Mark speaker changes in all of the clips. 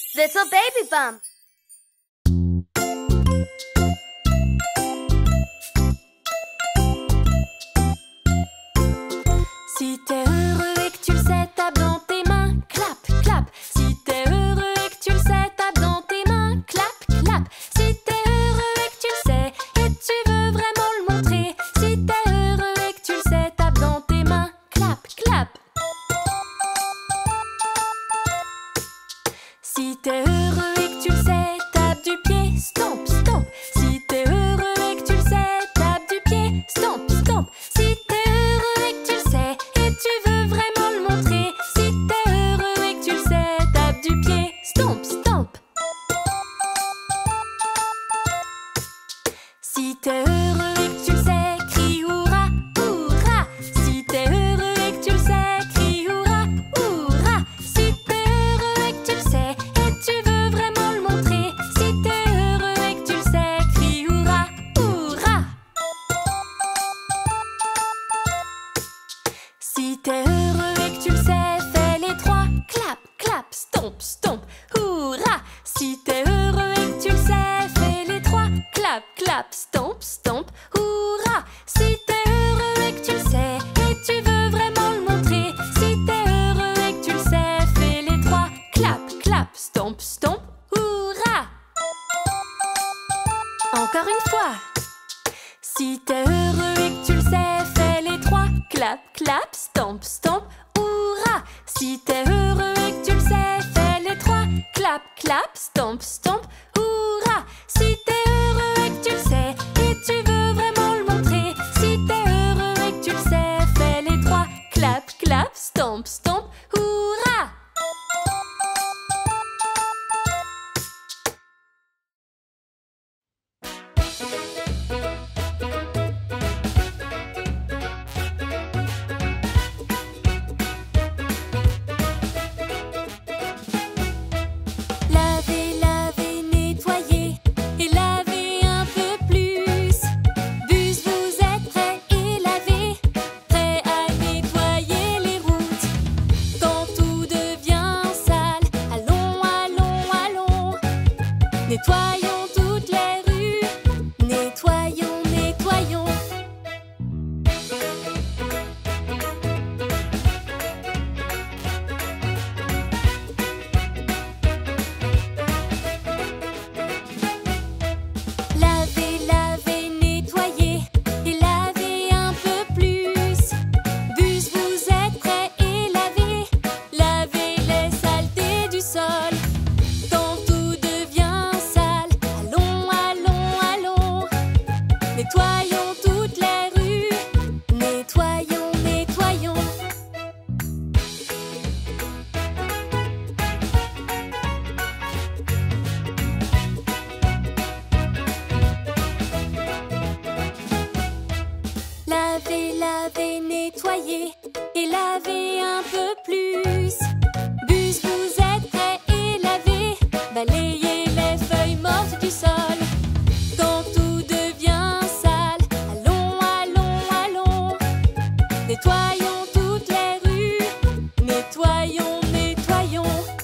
Speaker 1: Little baby bum.
Speaker 2: Si t'es heureux et que tu le sais, tape dans tes mains, clap, clap. Si t'es heureux et que tu le sais, tape dans tes mains, clap, clap. Si t'es heureux et que tu le sais, et tu veux vraiment le montrer. Si t'es heureux et que tu le sais, tape dans tes mains, clap, clap. Si t'es heureux et que tu le sais, tape du pied, stomp, stomp. Si t'es heureux et que tu le sais, tape du pied, stomp, stomp. Si t'es heureux et que tu le sais, et tu veux vraiment le montrer. Si t'es heureux et que tu le sais, tape du pied, stomp, stomp. Si t'es heureux et que tu le sais, crie hurrah, hurrah. Si t'es heureux et que tu le sais, crie hurrah, hurrah. Si t'es heureux et que tu le sais, et tu veux vraiment le montrer. Si t'es heureux et que tu le sais, crie hurrah, hurrah. Si t'es heureux et que tu le sais, fais les trois, clap, clap, stomp, stomp, hurrah. Si t'es heureux et que tu le sais, fais les trois, clap, clap, stomp, stomp, hurrah. Si t'es heureux et que tu le sais, et tu veux vraiment le montrer. Si t'es heureux et que tu le sais, fais les trois, clap, clap, stomp, stomp, hurrah. Encore une fois. Si t'es heureux et que tu le sais, fais les trois, clap, clap, stomp, stomp, hurrah. Si t'es heureux et que tu le sais, fais les trois, clap, clap, stomp, stomp, hurrah. Si t'es heureux et que tu le sais, et tu veux vraiment le montrer. Si t'es heureux et que tu le sais, fais les trois, clap, clap, stomp, stomp, hurrah. Lavez, lavez, nettoyez et lavez un peu plus. Bus, vous êtes prêts et lavez, prêts à nettoyer les routes. Quand tout devient sale, allons, allons, allons. Nettoyons toutes les rues, nettoyons, nettoyons. Lavez, lavez, nettoyez et lavez un peu plus. Bus, vous êtes prêts et lavez, lavez les saletés du sol. Quand tout devient sale, allons, allons, allons. Nettoyons toutes les rues, nettoyons, nettoyons. Lavez, lavez, nettoyez et lavez un peu plus. Bus, vous êtes prêts et lavez, balayez les feuilles mortes du sol. Quand tout devient sale, allons, allons, allons. Nettoyons toutes les rues, nettoyons, nettoyons.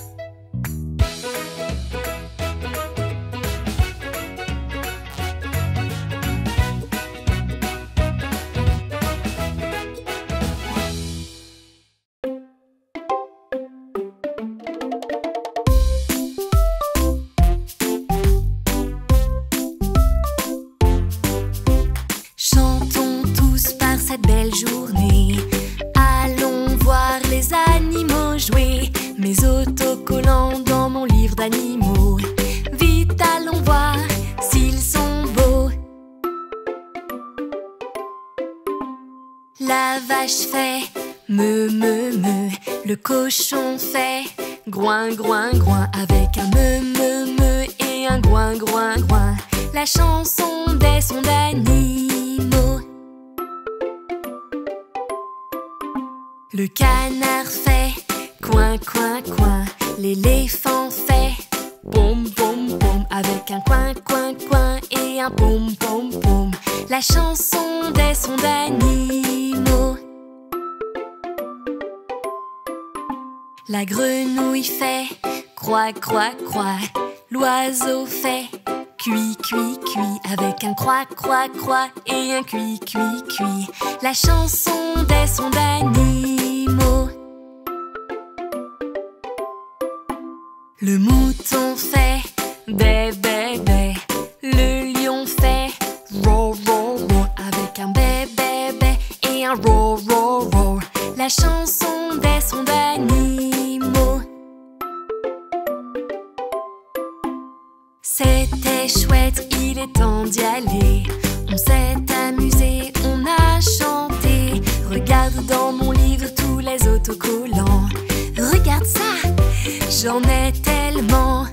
Speaker 2: Chantons tous par cette belle journée. Allons voir les animaux jouer. Mes autocollants dans mon livre d'animaux. Vite, allons voir s'ils sont beaux. La vache fait me, me, me. Le cochon fait groin, groin, groin. Avec un me, me, me et un groin, groin, groin. La chanson des sons d'animaux. Le canard fait coin, coin, coin. L'éléphant fait pom, pom, pom. Avec un coin, coin, coin et un pom, pom, pom. La chanson des sons d'animaux. La grenouille fait croix, croix, croix. L'oiseau fait cui, cui, cui, avec un croix, croix, croix et un cui, cui, cui. La chanson des sons d'animaux. Le mouton fait bé, bé, bé. Le lion fait roar, roar, roar, avec un bé, bé, bé et un roar, roar, roar. La chanson des sons d'animaux. C'était chouette, il est temps d'y aller. On s'est amusé, on a chanté. Regarde dans mon livre tous les autocollants. Regarde ça, j'en ai tellement.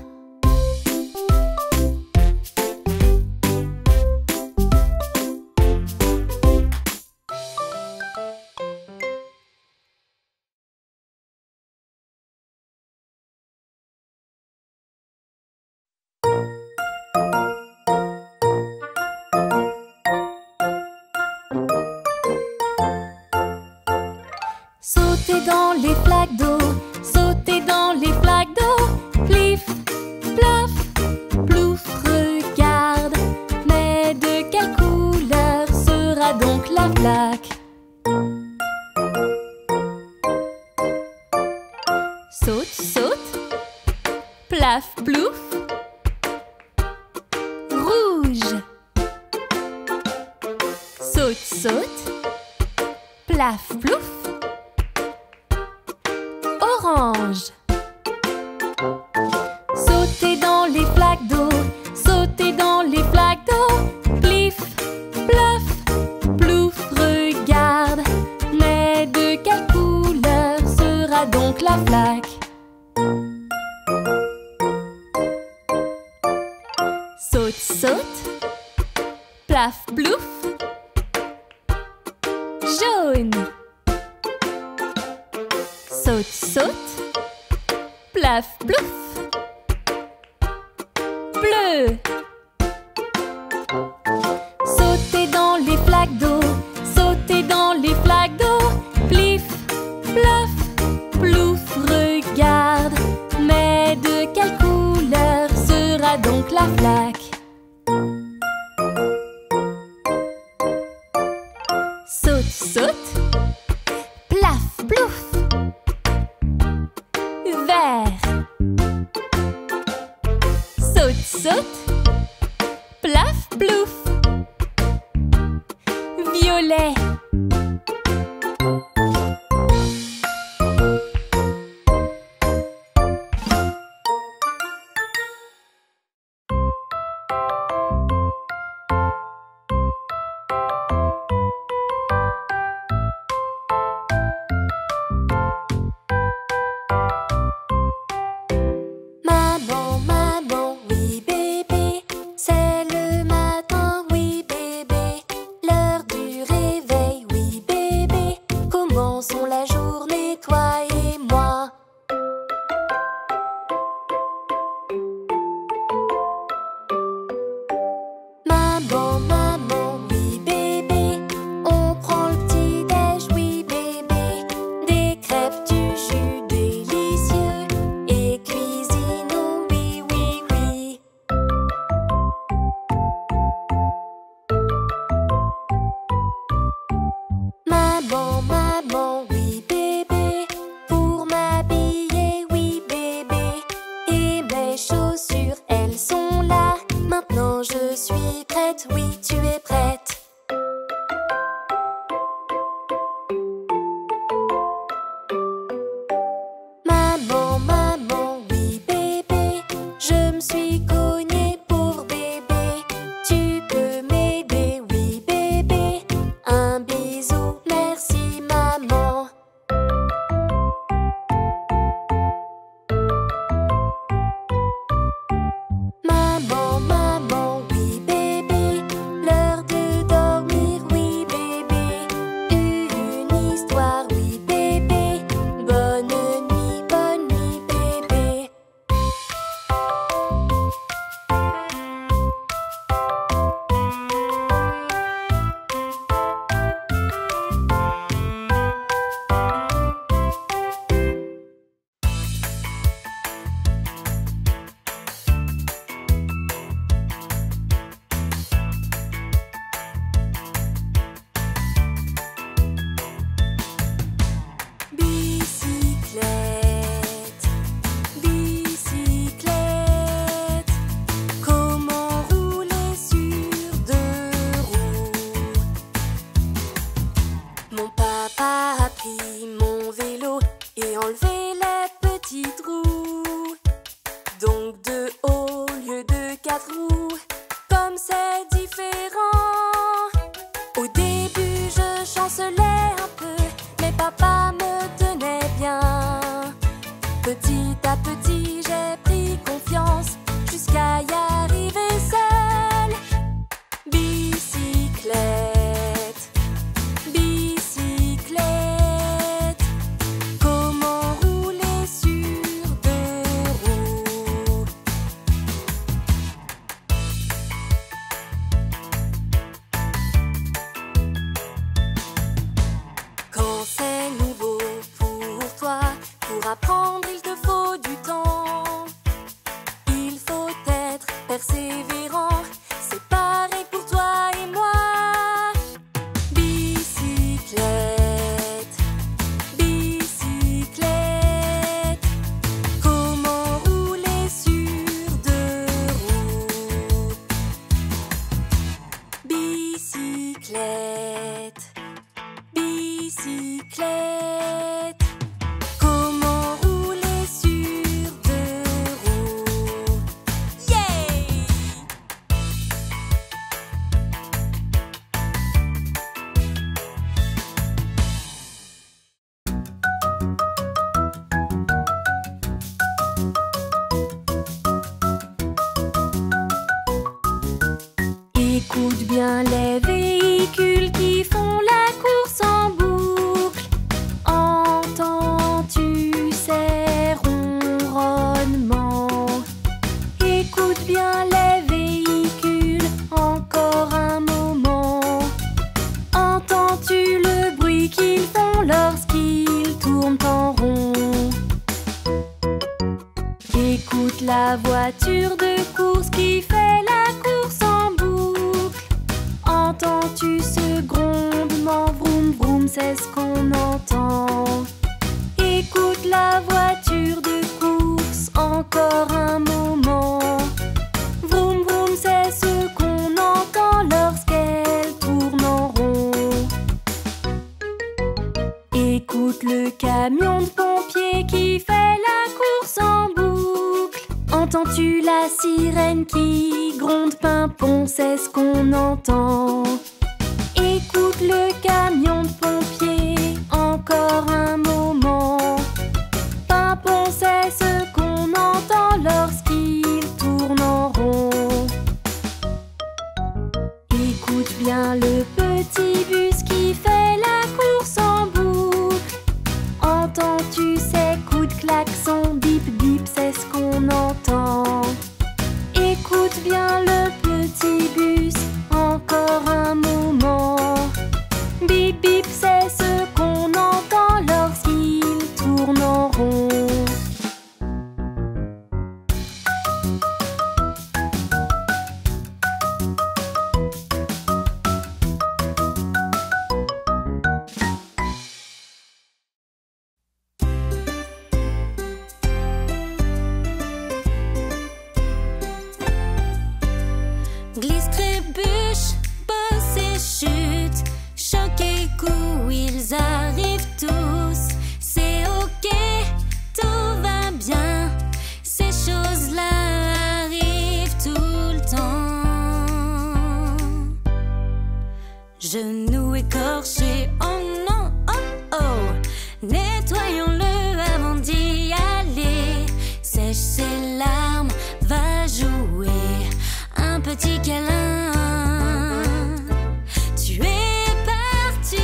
Speaker 2: Sautez dans les flaques d'eau, sautez dans les flaques d'eau. Plif, plaf, plouf, regarde. Mais de quelle couleur sera donc la flaque? Saute, saute, plaf, plouf. Rouge. Saute, saute, plaf, plouf. Orange. Sautez dans les flaques d'eau, sautez dans les flaques d'eau. Plif, plaf, plouf, regarde. Mais de quelle couleur sera donc la flaque? Saute, saute, plaf, plouf. Jaune. Saute, saute, plaf, plouf. Bleu. Sautez dans les flaques d'eau, sautez dans les flaques d'eau. Plif, plaf, plouf, regarde. Mais de quelle couleur sera donc la flaque? Saute, saute, plaf, plouf. Vert. Saute, saute, plaf, plouf. Violet. Maman, maman, oui bébé, c'est le matin, oui bébé, l'heure du réveil. Petit à petit, j'ai pris confiance jusqu'à y arriver seule. Bicyclette, bicyclette, comment rouler sur deux roues? Quand c'est nouveau pour toi, pour apprendre il te faut du temps. Il faut être persévérant, c'est pareil pour toi et moi. Bicyclette, bicyclette, comment rouler sur deux roues? Bicyclette, bicyclette, comment rouler sur deux roues? Yeah! Écoute bien les véhicules qui font la course en boucle. Entends-tu ces ronronnements? Écoute bien les véhicules encore un moment. Entends-tu le bruit qu'ils font lorsqu'ils tournent en rond? Écoute la voiture de course qui fait la course en boucle. Entends-tu ce grondement? Vroom vroom, c'est ce qu'on entend. Écoute la voiture de course encore un moment. Vroom vroom, c'est ce qu'on entend lorsqu'elle tourne en rond. Écoute le camion de pompiers qui fait la course en boucle. Entends-tu la sirène qui gronde? Pimpon, c'est ce qu'on entend. Écoute le camion de pompiers encore un moment. Pimpon, c'est ce qu'on entend lorsqu'il tourne en rond. Écoute bien le petit bus qui fait la course en boucle. Entends-tu ces coups de klaxon? Bip bip, c'est ce qu'on entend. Écoute bien le petit bus encore un moment. Bip bip, c'est ce qu'on entend lorsqu'il tourne en rond.
Speaker 1: Glisse, trébuche, bosse et chute, choc et coup, ils arrivent tous. C'est ok, tout va bien, ces choses-là arrivent tout le temps. Genoux écorchés, oh non, oh oh, nettoyons-le avant d'y aller. Sèche ses larmes, va jouer un petit câlin. Tu es parti.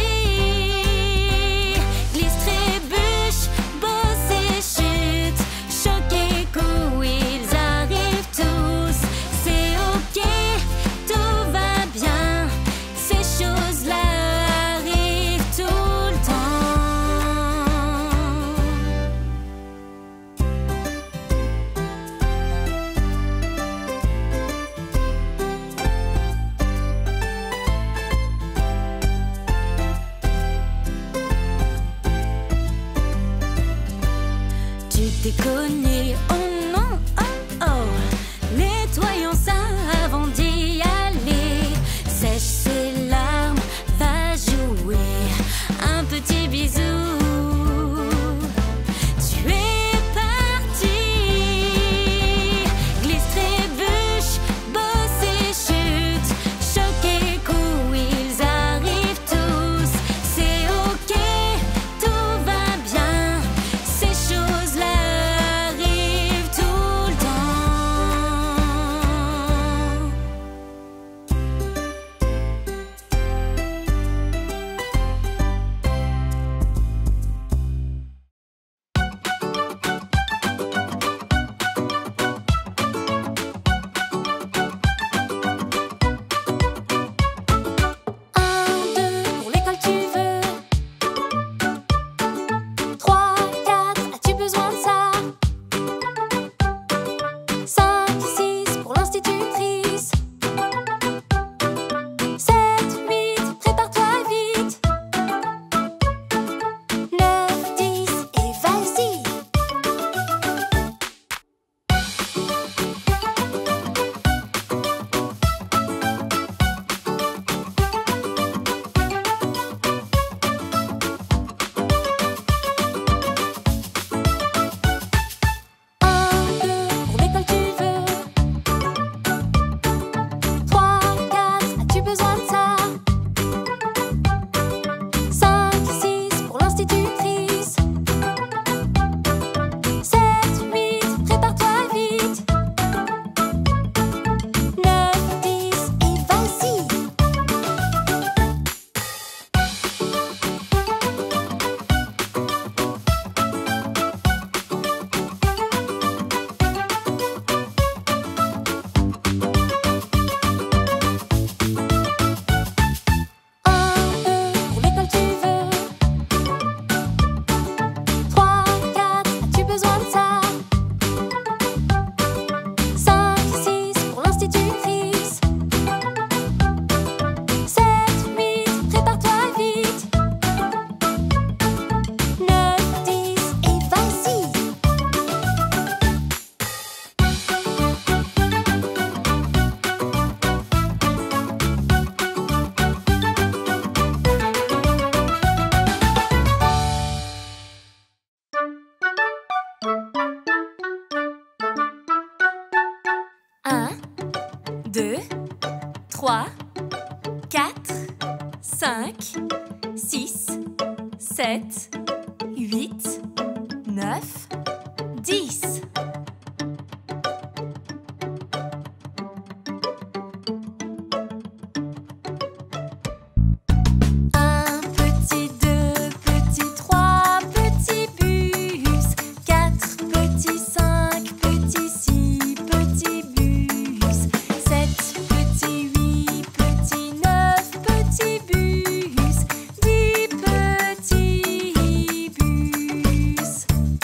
Speaker 1: Glisse, trébuche, bosse et chute, choc et coup, ils arrivent tous. C'est ok, tout va bien, ces choses-là arrivent tout le temps. Tu t'es cogné, oh non, oh oh, nettoyons ça avant d'y aller. Sèche ses larmes, va jouer un petit bisou. Tu es parti. Glisse, trébuche, bosse et chute, choc et coup, ils arrivent tous. C'est ok, tout va bien, ces choses-là
Speaker 2: besoin de ça. 5, 6 pour l'institutrice. 7, 8, prépare-toi vite. 9, 10 et vas-y. 1, 2, 3, 4, 5, 6, 7, 8, 9, 10. Un petit, 2 petits, 3 petits bus. 4 petits, 5 petits, 6 petits bus. 7 petits, 8 petits, 9 petits bus. 10 petits bus.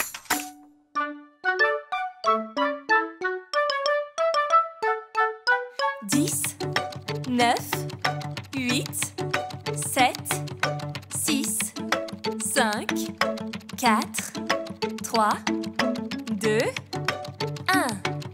Speaker 2: 10, 9, 8, 7, 6, 5, 4, 3, 2, 1.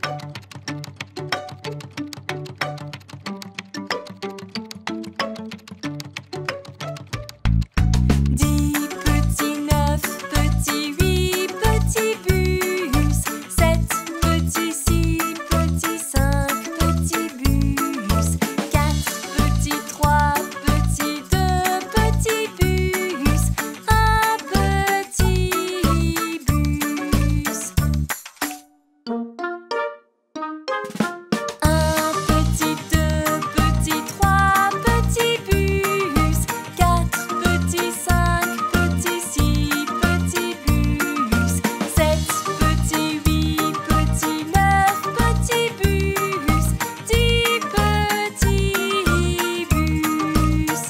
Speaker 2: 10 petits, 9 petits, 8 petits bus. 7 petits, 6 petits, 5 petits bus. 4 petits, 3 petits, 2 petits bus. Un petit bus. Un petit, 2 petits, 3 petits bus. 4 petits, 5 petits, 6 petits bus. 7 petits, 8 petits, 9 petits bus. 10 petits bus.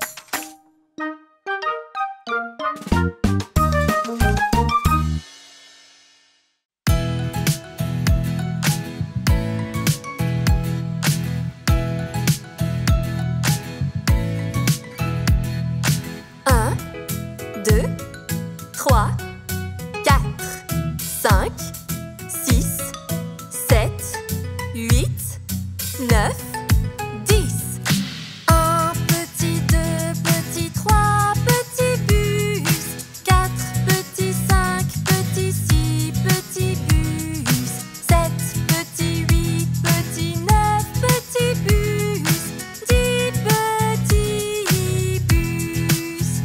Speaker 2: 1, 2, 3, 4, 5, 6, 7, 8, 9, 10. Un petit, 2 petits, 3 petits bus. 4 petits, 5 petits, 6 petits bus. 7 petits, 8 petits, 9 petits bus. 10 petits bus.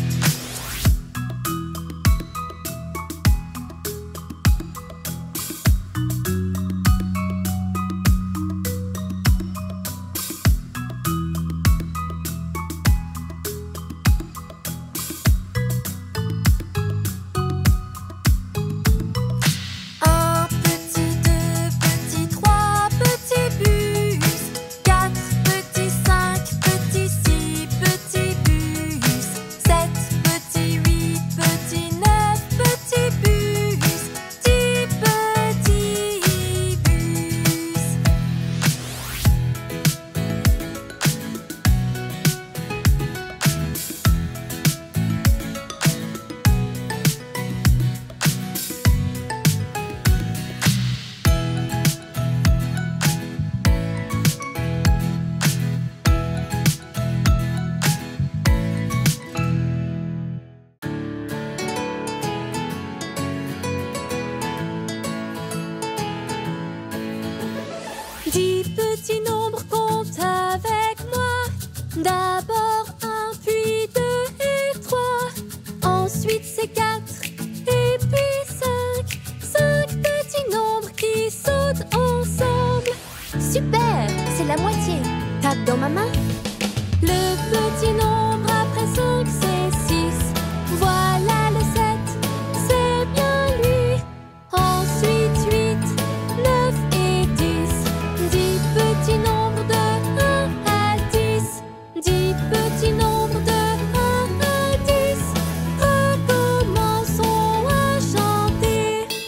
Speaker 2: 10 petits nombres, compte avec moi. D'abord 1, puis 2 et 3. Ensuite c'est 4 et puis 5. 5 petits nombres qui sautent ensemble. Super, c'est la moitié. Tape dans ma main. Le petit nombre après 5 c'est 6. Voilà le 7, c'est bien lui. Ensuite 8, 9 et 10. 10 petits nombres de 1 à 10. 10 petits nombres de 1 à 10. Recommençons à chanter.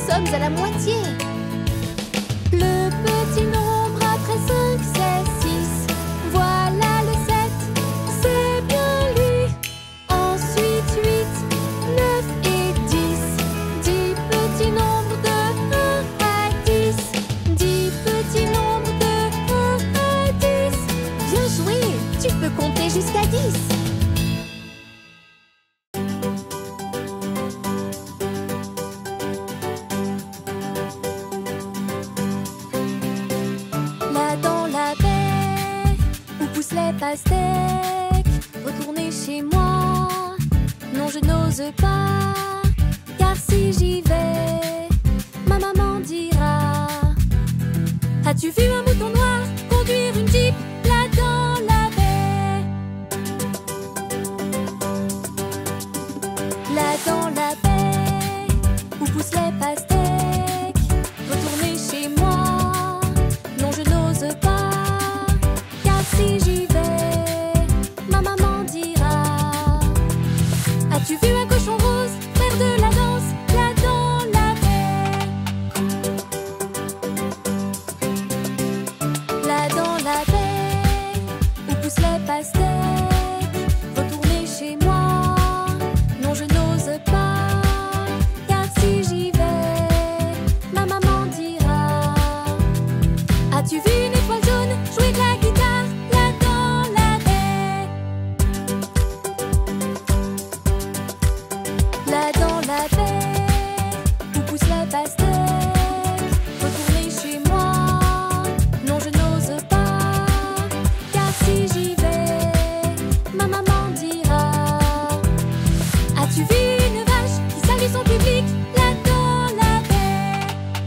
Speaker 2: sommes à la moitié. Le petit nombre après 5, c'est 6. Voilà le 7, c'est bien lui. Ensuite 8, 9 et 10. 10 petits nombres de 1 à 10. 10 petits nombres de 1 à 10. Bien joué, tu peux compter jusqu'à 10. Là dans la baie, où poussent les pastèques, retourner chez moi, non je n'ose pas, car si j'y vais, ma maman dira: as-tu vu un mouton noir conduire une jeep là dans la baie? Là dans la baie, où poussent les pastèques, retourner chez moi, non je n'ose pas, car si j'y vais, ma maman dira: as-tu vu un cochon rose faire de la danse là dans la baie? Là dans la baie, où poussent les pastèques, retourner chez moi, non je n'ose pas, car si j'y vais, ma maman dira: as-tu vu une étoile jaune jouer de la guitare là dans la baie? Là dans la baie, où poussent les pastèques, retourner chez moi, non je n'ose pas, car si j'y vais, ma maman dira: as-tu vu une vache qui salue son public là dans la baie?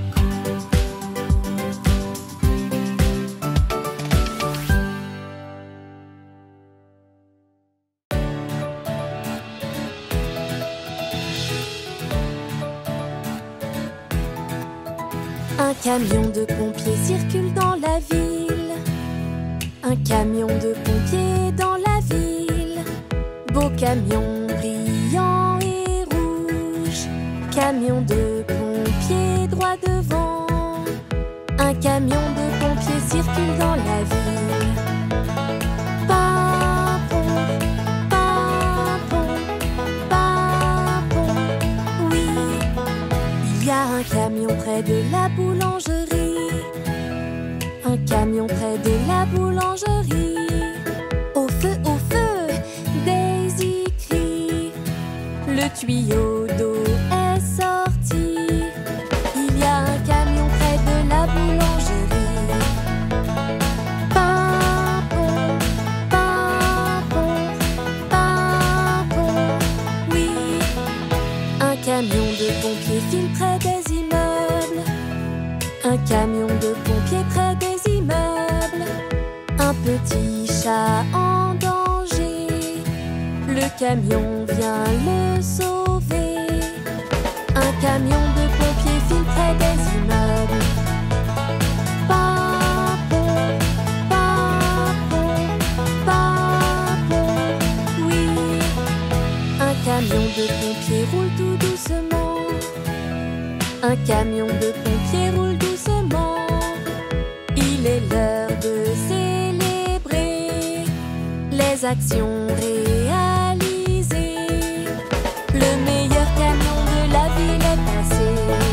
Speaker 2: Un camion de pompiers circule dans la ville. Un camion de pompiers dans la ville. Beau camion brillant et rouge. Camion de pompiers droit devant. Un camion de pompiers circule dans la ville. Papon, papon, papon, oui. Il y a un camion près de la boulangerie. Un camion près de la boulangerie. Au feu, Daisy crie. Le tuyau d'eau est sorti. Il y a un camion près de la boulangerie. Papon, papon, papon, oui. Un camion de pompiers file près des immeubles. Un camion de pompiers près des immeubles. Un petit chat en danger. Le camion vient le sauver. Un camion de pompiers file près des immeubles. Papon, papon, papon, oui. Un camion de pompiers roule tout doucement. Un camion de pompiers roule doucement. Il est l'heure de célébrer les actions réalisées. Le meilleur camion de la ville est passé.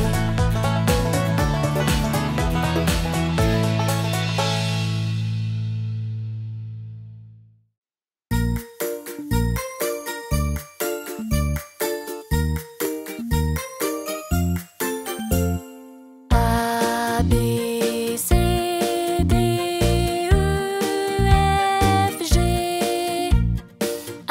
Speaker 2: A, B, C, D, E, F, G,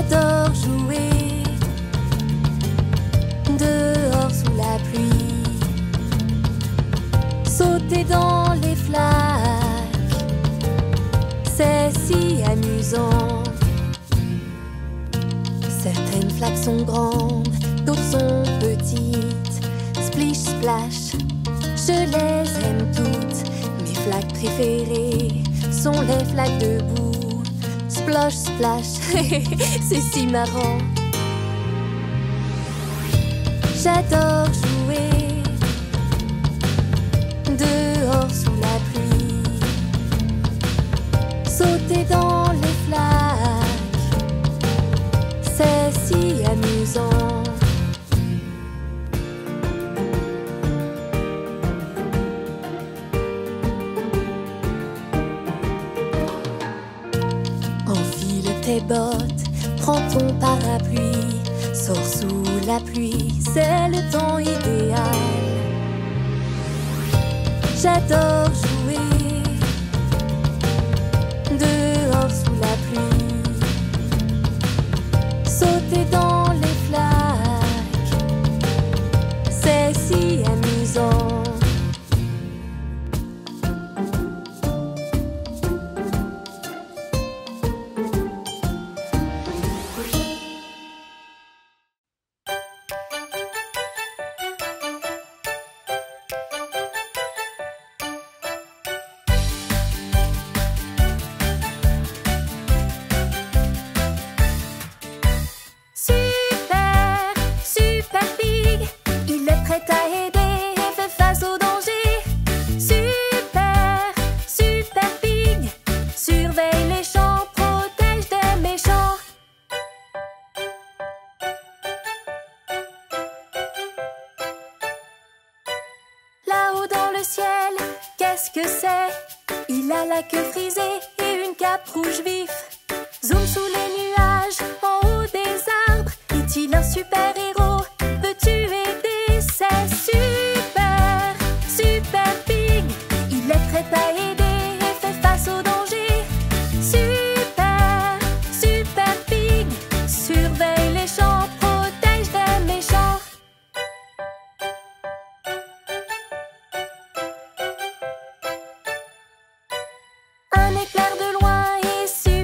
Speaker 2: J'adore jouer dehors sous la pluie, sauter dans les flaques, c'est si amusant. Certaines flaques sont grandes, d'autres sont petites. Splish splash, je les aime toutes. Mes flaques préférées sont les flaques de boue. Splosh splash, c'est si marrant. J'adore jouer dehors sous la pluie, sauter dans les flaques, c'est si amusant. Enfile tes bottes, prends ton parapluie, sors sous la pluie, c'est le temps idéal. J'adore jouer dehors sous la pluie, sauter dans les flaques, c'est si amusant. Il a la queue frisée et une cape rouge vif. Zoom sous les nuages, en haut des arbres. Est-il un super-héros? Peux-tu aider? C'est super, super pig. Il est prêt à aider et fait face au danger. Super, super pig. Surveille les champs, protège des méchants. Un éclair de loin et sur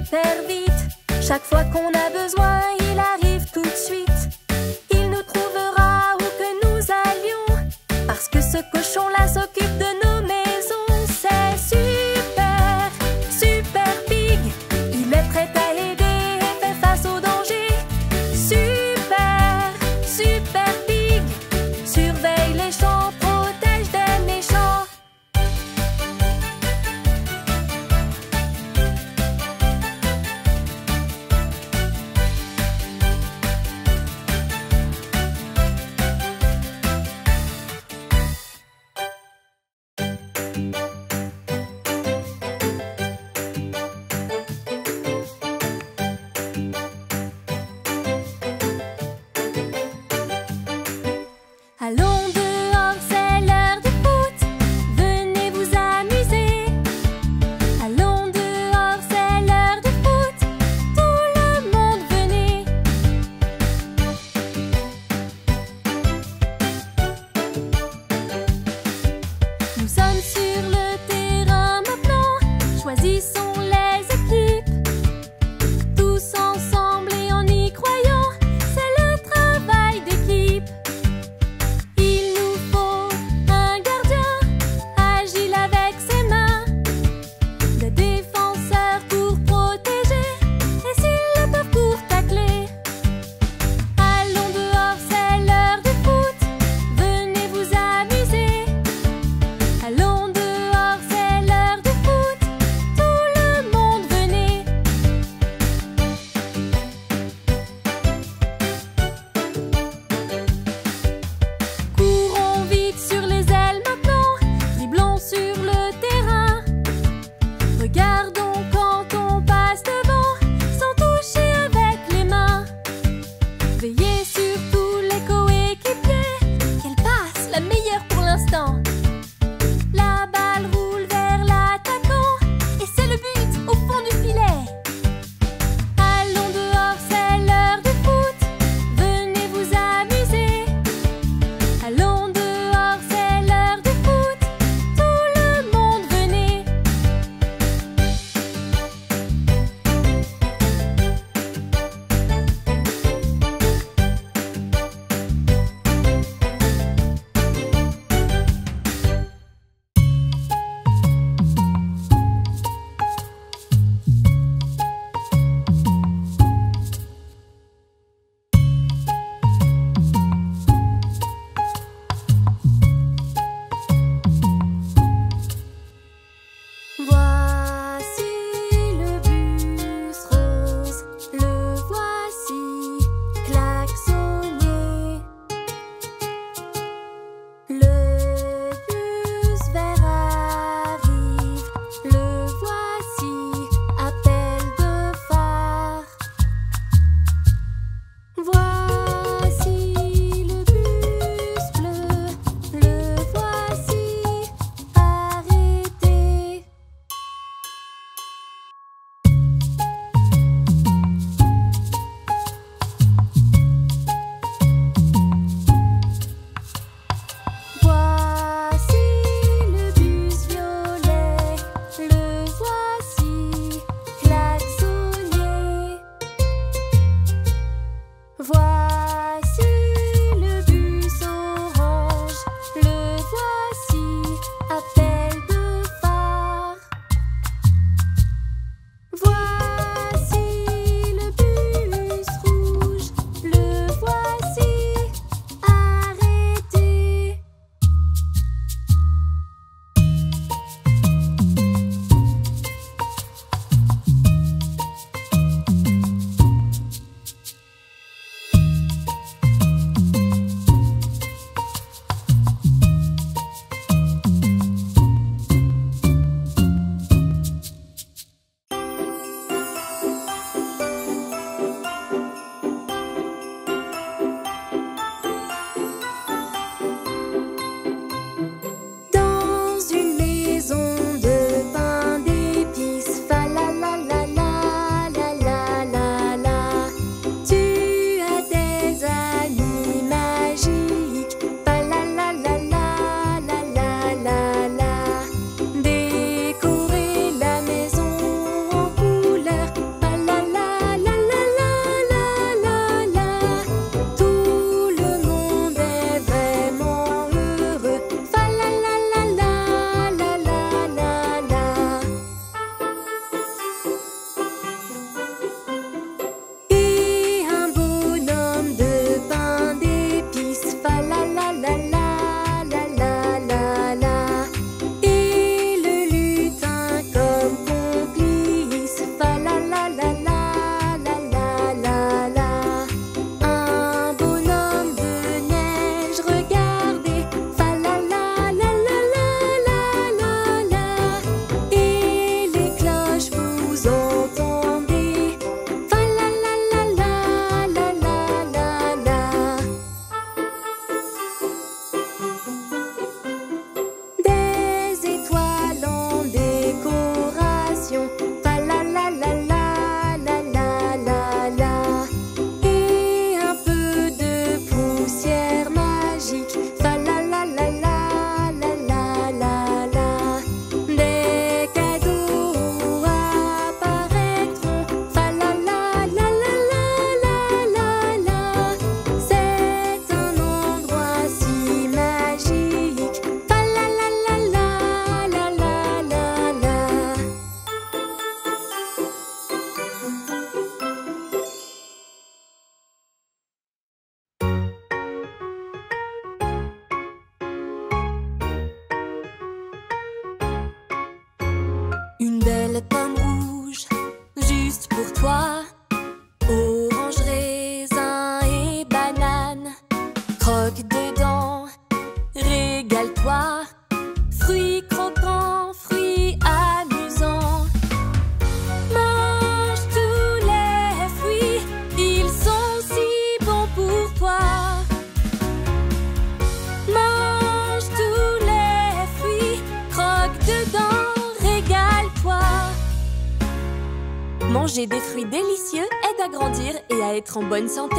Speaker 2: Manger des fruits délicieux aide à grandir et à être en bonne santé.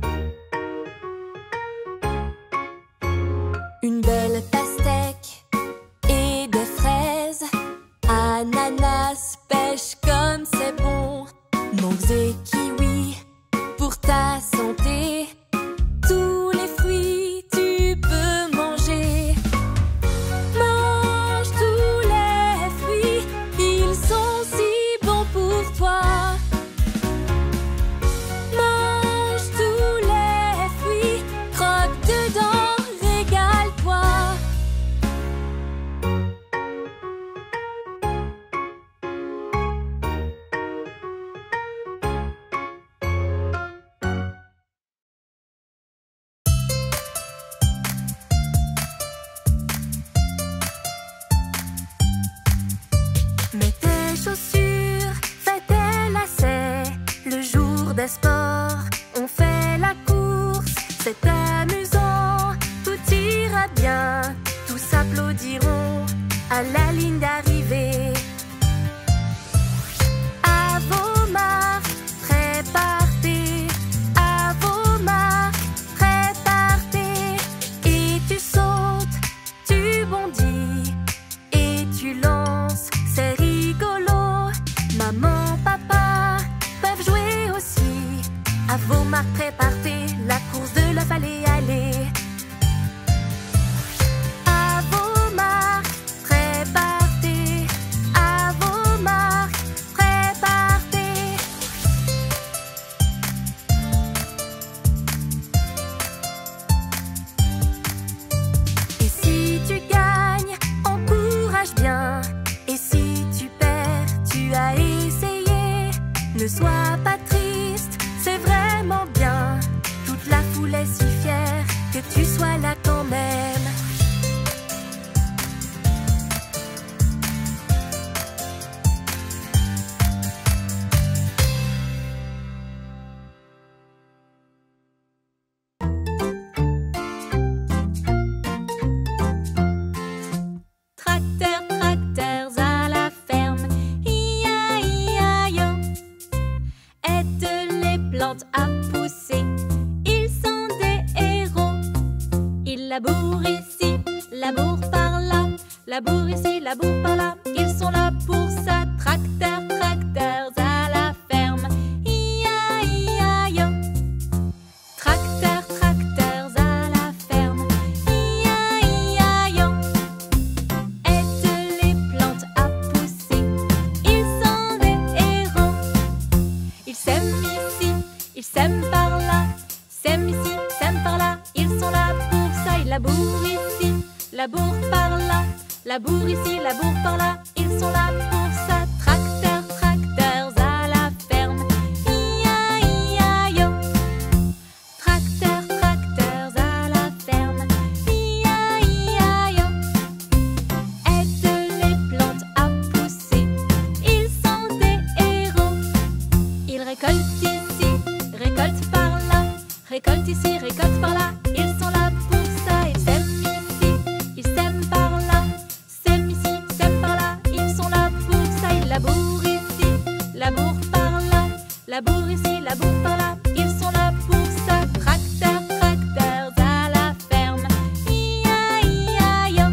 Speaker 2: Une belle pastèque et des fraises, ananas, pêche comme c'est bon, mangues et kiwis pour ta santé. Tous les fruits tu peux manger. Mange tous les fruits, ils sont si bons pour toi. Mange tous les fruits, croque dedans, régale-toi. Mets tes chaussures, fais tes lacets. Le jour des sports, on fait la course. C'est amusant, tout ira bien. Tous applaudiront à la ligne d'arrivée. À vos marques, préparez. À vos marques, préparez. Et tu sautes, tu bondis et tu lances. C'est rigolo. Maman, papa peuvent jouer aussi. À vos marques, préparez. La course de l'œuf, allez, allez. À vos marques, préparez. À vos marques, préparez. Et si tu gagnes, encourage bien. Et si tu perds, tu as essayé. Ne sois pas triste, c'est vraiment bien. Toute la foule est si fière que tu sois là quand même.
Speaker 1: Tracteurs, tracteurs à la ferme, ia-ia-yo. Aident les plantes à pousser, ils sont des héros. Ils labourent ici, labourent par là, labourent ici, labourent par là. Ils sont là pour ça. Tracteurs, tracteurs à la ferme, ia-ia-yo. Tracteurs, tracteurs à la ferme, ia-ia-yo. Aident les plantes à pousser, ils sont des héros. Ils sèment ici, ils sèment par là, sèment ici, sèment par là. Ils sont là pour ça. Ils labourent ici, labourent par là, labourent ici, labourent par là. Ils sont là pour ça. Tracteurs, tracteurs à la ferme, ia-ia-yo. Tracteurs, tracteurs à la ferme, ia-ia-yo. Aident les plantes à pousser, ils sont des héros. Ils récoltent ici, récoltent par là, récoltent ici, récoltent par là. Ils sont là pour ça. Ils sèment ici, ils sèment par là, sèment ici, sèment par là. Ils sont là pour ça. Ils labourent ici, labourent par là, labourent ici, labourent par là. Ils sont là pour ça. Tracteurs, tracteurs à la ferme, ia-ia-yo.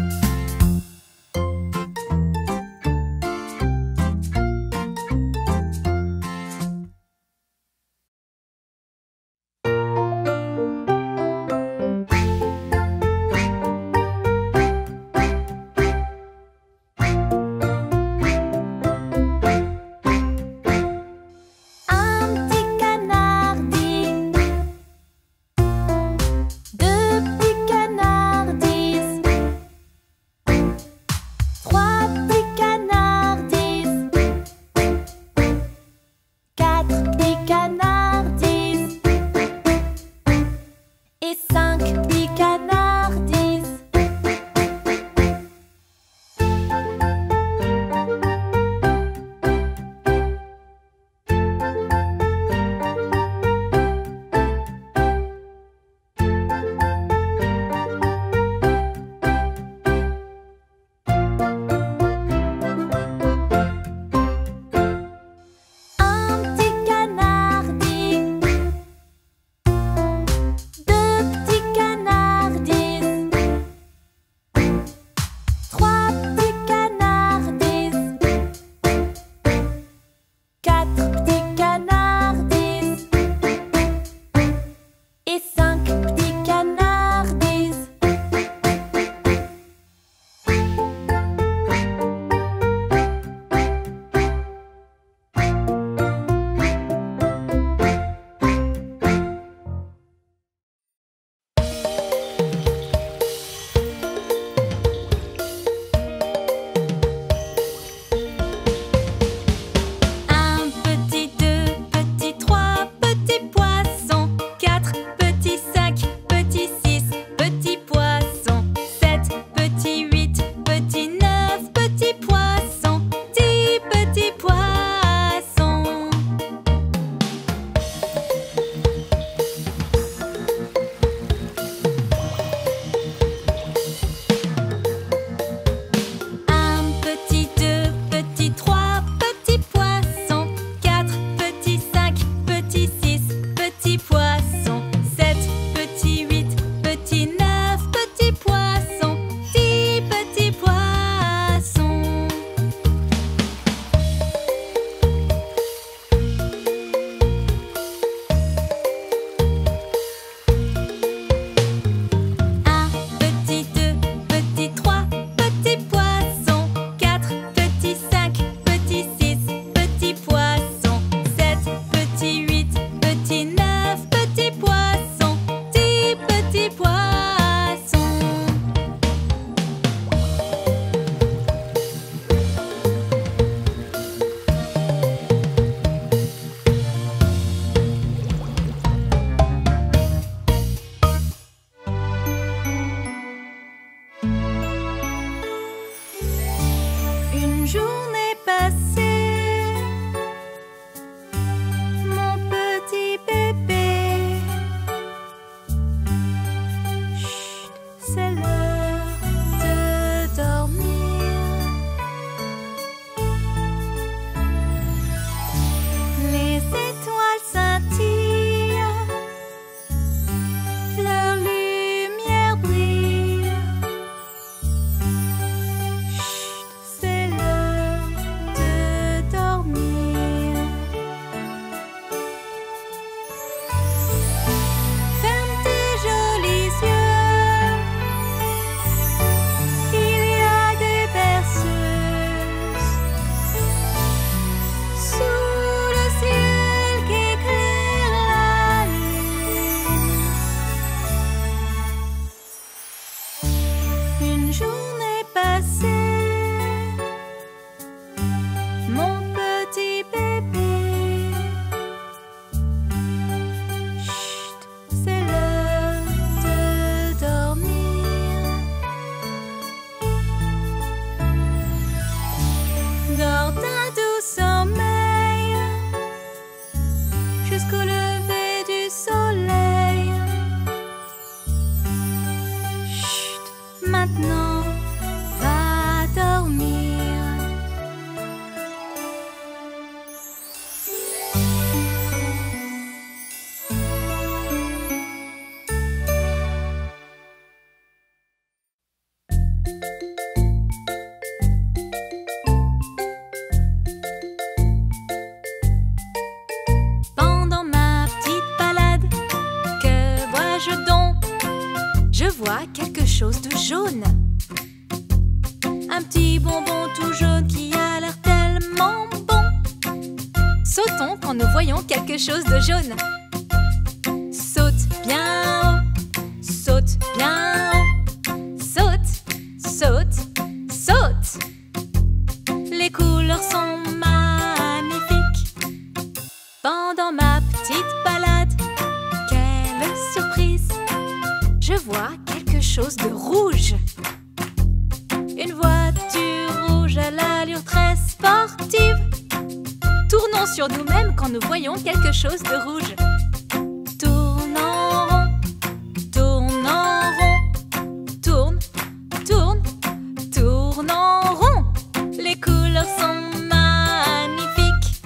Speaker 2: vois quelque chose de jaune. Un petit bonbon tout jaune qui a l'air tellement bon. Sautons quand nous voyons quelque chose de jaune. Saute bien haut, saute bien haut. Saute, saute, saute. Les couleurs sont magnifiques. Pendant ma petite balade, quelle surprise! Je vois quelque chose de rouge. Une voiture rouge à l'allure très sportive. Tournons sur nous-mêmes quand nous voyons quelque chose de rouge. Tourne en rond, tourne en rond. Tourne, tourne, tourne en rond. Les couleurs sont magnifiques.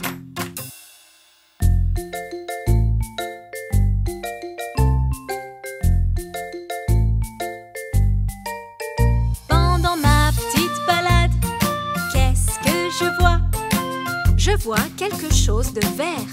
Speaker 2: Pendant ma petite balade, qu'est-ce que je vois? Je vois quelque chose de vert.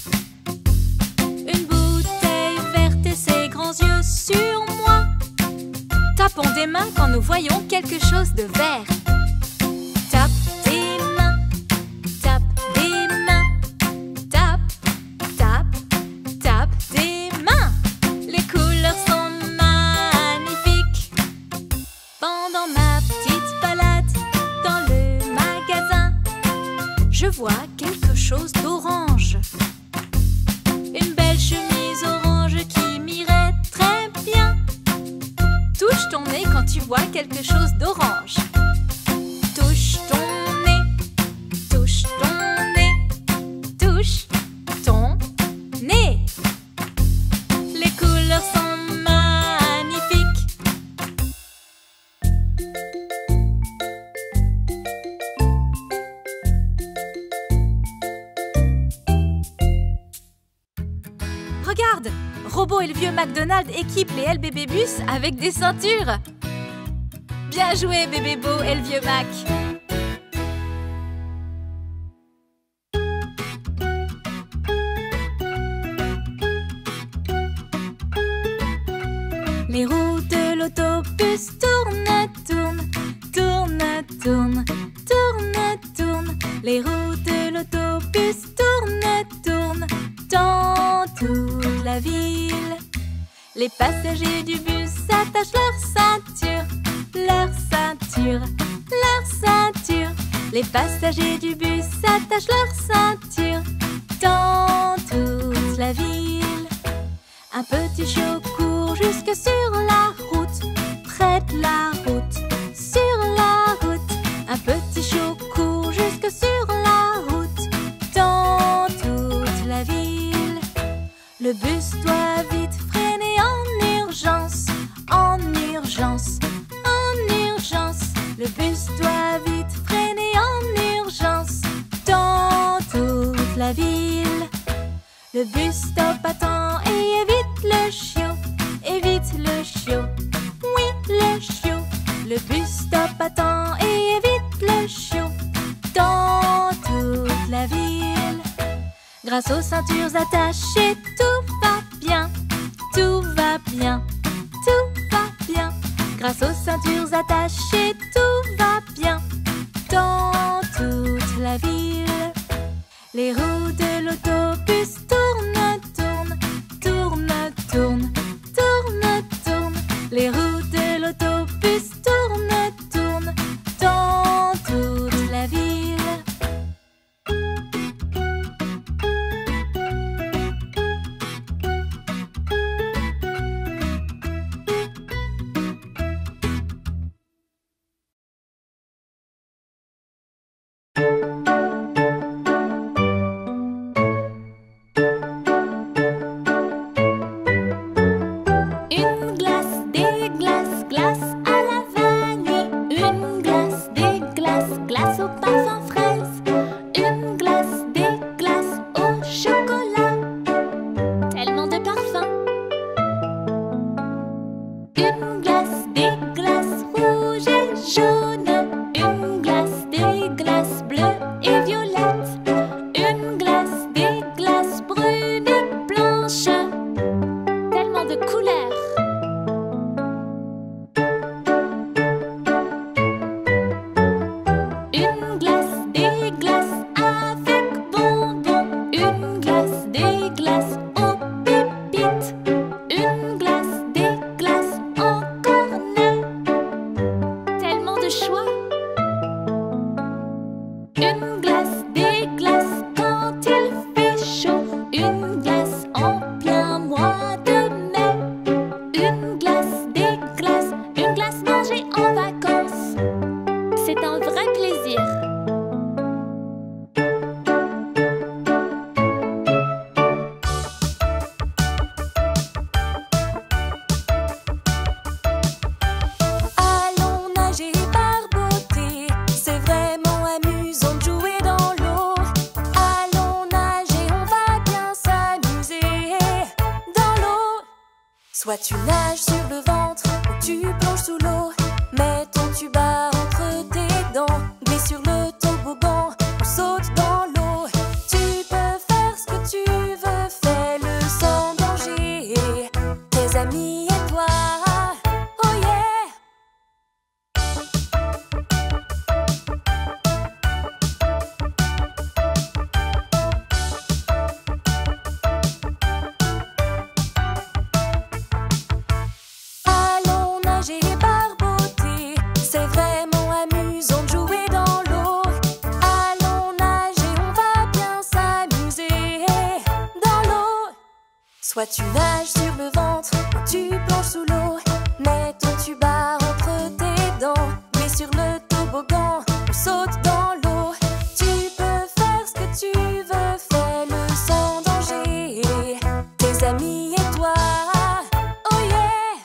Speaker 2: Une bouteille verte et ses grands yeux sur moi. Tapons des mains quand nous voyons quelque chose de vert. Tape des mains, tape des mains. Tape, tape, tape des mains. Les couleurs sont magnifiques. Pendant ma petite balade dans le magasin, je vois quelque chose d'orange. Une belle chemise orange qui m'irait très bien. Touche ton nez quand tu vois quelque chose d'orange. Touche ton nez, touche ton nez, touche ton nez. Les couleurs sont magnifiques. Regarde, Robot et le vieux McDonald équipent les LBB Bus avec des ceintures. Bien joué, bébé Beau et le vieux Mac. Les roues de l'autobus tournent, tournent, tournent, tournent, tournent, tournent. Les roues de l'autobus tournent, tournent dans toute la ville. Les passagers du bus attachent leur ceinture, leur ceinture, leur ceinture. Les passagers du bus attachent leur ceinture dans toute la ville. Un petit chiot court jusque sur la route, près de la route, sur la route. Un petit chiot court jusque sur la route, dans toute la ville. Le bus doit vite freiner en urgence, en urgence, en urgence. Le bus doit vite freiner en urgence, dans toute la ville. Le bus stoppe à temps et évite le chiot, évite le chiot, oui le chiot. Le bus stoppe à temps et évite le chiot, dans toute la ville. Grâce aux ceintures attachées, tout va bien, tout va bien, tout va bien. Grâce aux ceintures attachées, tout va bien, dans toute la ville. Les roues de l'autobus tournent, tournent, tournent, tournent, tournent, tournent. Les roues de l'autobus tournent, tournent, dans toute la ville. Une glace, des glaces, glace à la vanille. Une glace, des glaces, glace au parfum fraise. Une glace, des glaces au chocolat. Tellement de parfums. Une glace, des glaces rouges et jaunes. Une glace, des glaces bleues et violettes. Une glace, des glaces brunes et blanches. Tellement de couleurs. Soit tu nages sur le ventre ou tu plonges sous l'eau. Mets ton tuba entre tes dents. Glisse sur le toboggan ou saute dans l'eau. Tu peux faire ce que tu veux, fais-le sans danger. Tes amis et toi, oh yeah! Allons nager et barboter, c'est vraiment amusant de jouer dans l'eau. Allons nager, on va bien s'amuser dans l'eau. Soit tu nages sur le ventre ou tu plonges sous l'eau. Mets ton tuba entre tes dents. Glisse sur le toboggan ou saute dans l'eau. Tu peux faire ce que tu veux, fais-le sans danger. Tes amis et toi, oh yeah!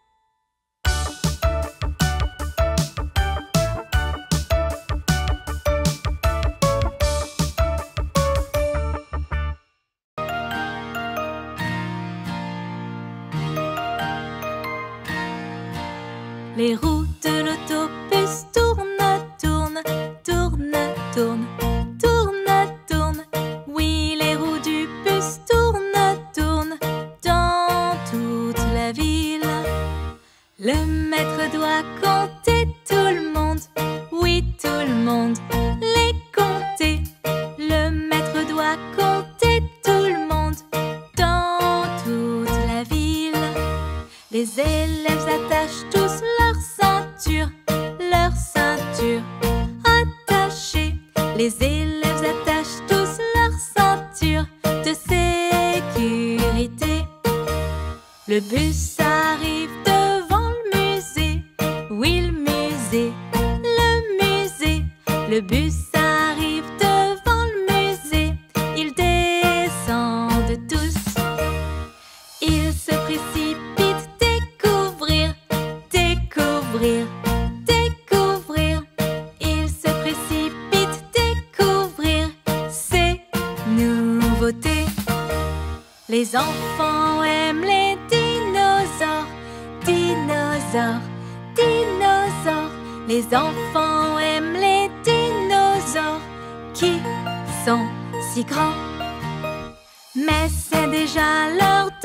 Speaker 1: Les roues de l'autobus tournent, tournent, tournent, tournent, tournent, tournent. Oui, les roues du bus tournent, tournent dans toute la ville. Le maître doit compter tout le monde, oui, tout le monde, les compter. Le maître doit compter tout le monde dans toute la ville. Les élèves attachent tous leur ceinture attachée. Les élèves attachent tous leur ceinture de sécurité. Le bus arrive devant le musée, oui le musée, le musée. Le bus arrive devant le musée, ils descendent tous. Ils se précipitent découvrir, découvrir, découvrir. Ils se précipitent découvrir ces nouveautés. Les enfants aiment les dinosaures, dinosaures, dinosaures. Les enfants aiment les dinosaures qui sont si grands. Mais c'est déjà l'heure